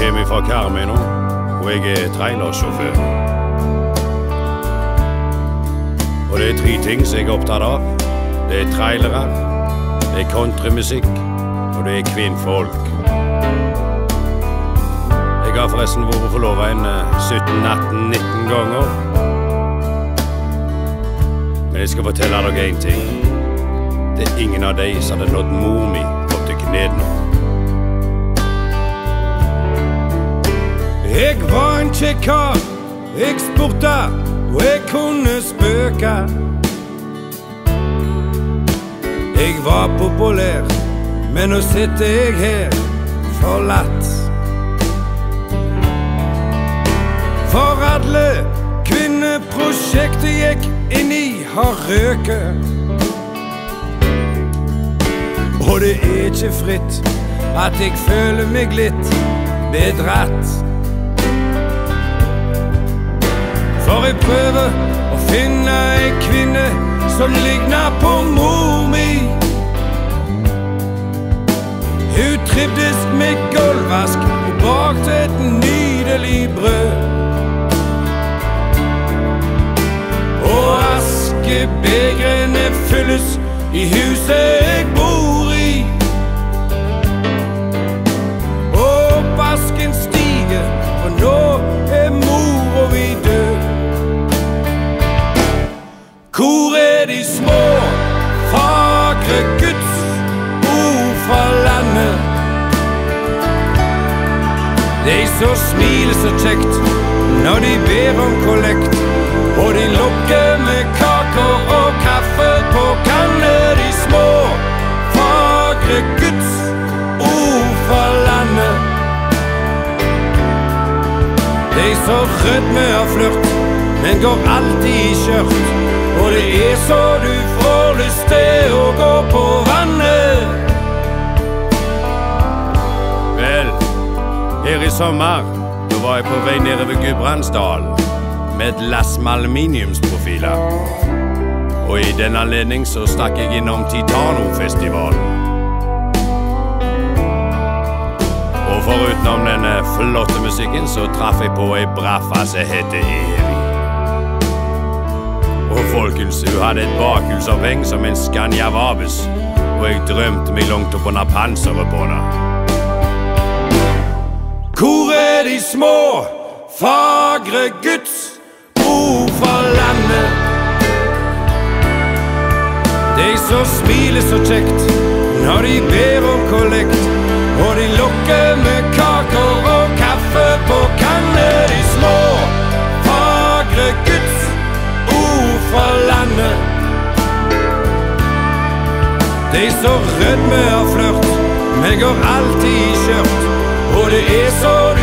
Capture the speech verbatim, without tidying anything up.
kommer fra Karmøy nå, og jeg er trailersjåfør. Og det er tre ting som jeg er opptatt av. Det er trailere, det er countrymusikk, og det er kvinnfolk. Jeg har forresten vært forlovet en sytten, atten, nitten ganger. Men jeg skal fortelle dere en ting. Det er ingen av de som hadde nådd mor mi opp til knedene. Jeg var en kjekk kar, jeg spurte, og jeg kunne spøke. Jeg var populær, men nå sitter jeg her forlatt. For alle kvinneprosjektet gikk inn i har røket. Og det er ikke fritt at jeg føler meg litt bedratt. For jeg prøver å finne en kvinne som ligner på mor mi. Hun trivdes med gulvvask og bakte et nydelig brød. Og askebegrene fylles i huset jeg bor i. Og vasken stiger, for nå er mor vi død. Hvor er de små, fagre Guds ord fra landet? De som smiler så kjekt når de ber om kollekt, og de lukker med kaker og kaffe på kanne. De små, fagre Guds ord fra landet. De som rødme av flørt, men går alltid i skjørt. Og det er så du får lyst til å gå på vannet. Vel, her i sommer, da var jeg på vei nede ved Gudbrandsdal med et lass med aluminiumsprofiler. Og i den anledning så stakk jeg innom Titano-festivalen. Og forutenom denne flotte musikken så traff jeg på ei braffa som heter Evi. Og folkens, hun hadde et bakhjulsoppheng som en Scania Vabis, og jeg drømte meg langt opp under panseret på henne. Hvor er de små, fagre Guds ord fra landet? De som smiler så kjekt når de ber om kollekt, og de lukker med kaker og kaffe på kanne. De små, fagre Guds fra landet. De som rødme av flørt, men går alltid i skjørt. Og det er så